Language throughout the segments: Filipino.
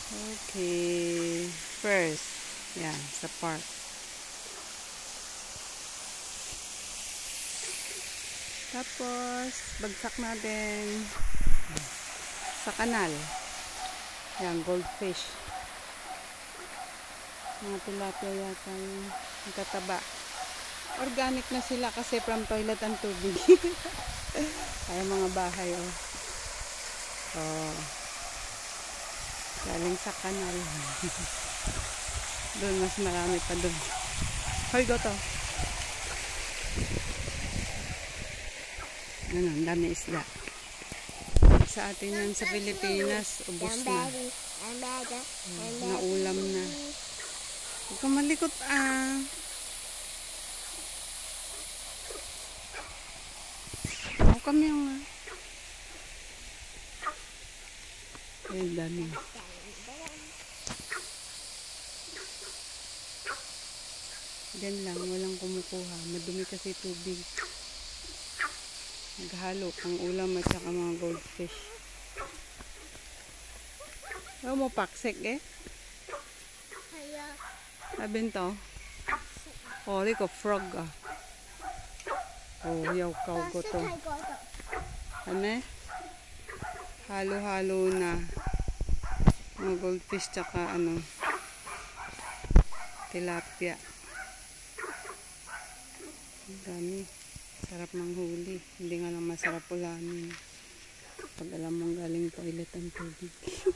Okay. First, yan, sa park. Tapos, bagsak natin sa kanal. Yan, goldfish. Mga tilapia yata yung kataba. Organic na sila kasi from toilet ang tubig. Ay, mga bahay, oh. Oh. Galing sa kanal. Doon, mas marami pa doon. Hoy, go to. Ano, ang dami isda. Sa atin yan sa Pilipinas, ubos na. Naulam na. Huwag kang malikot, ah. Huwag kami yung, ah. Ay, dami. Diyan lang, walang kumukuha. Madumi kasi tubig. Naghalo pang ulam at saka mga goldfish. Ano mo paksik eh? Sabihin to? Oh, di ko frog ah. Oh, yaw kaw ko to. Ano? Halo-halo na. Mga goldfish tsaka ano, tilapia. Ang dami. Sarap manghuli. Hindi nga lang masarap ulamin. Pag alam mong galing toilet ang tubig.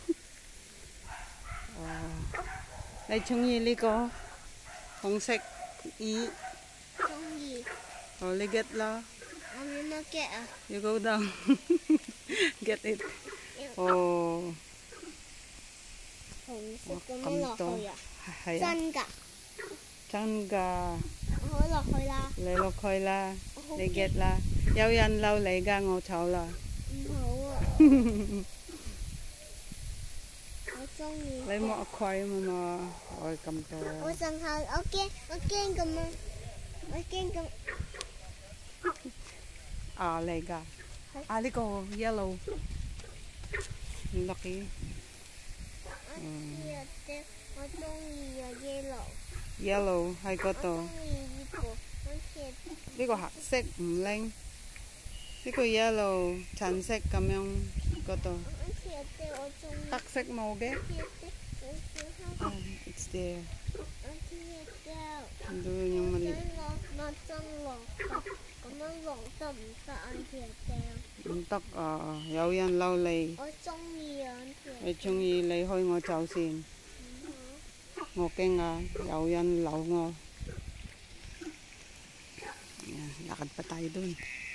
Oh. Lai chung yili ko. Hong sek i. Oh, liget la. You go down. Get it. Oh. Welcome to. Changa. Lấy lọc khơi la, lấy ghét la, giao yan lâu lấy ga ngô cháu la. Lấy một aquarium mà rồi cầm to. À lấy ga, à lấy go yellow, lucky. Yellow hay có to. Cái có hạt sắc唔靚，呢個 yellow 橙色咁樣嗰度，黑色冇嘅。It's there. Doon yung mali.唔得啊，有人嬲你。你中意你開我走先。我驚啊，有人嬲我。Lakad pa tayo dun.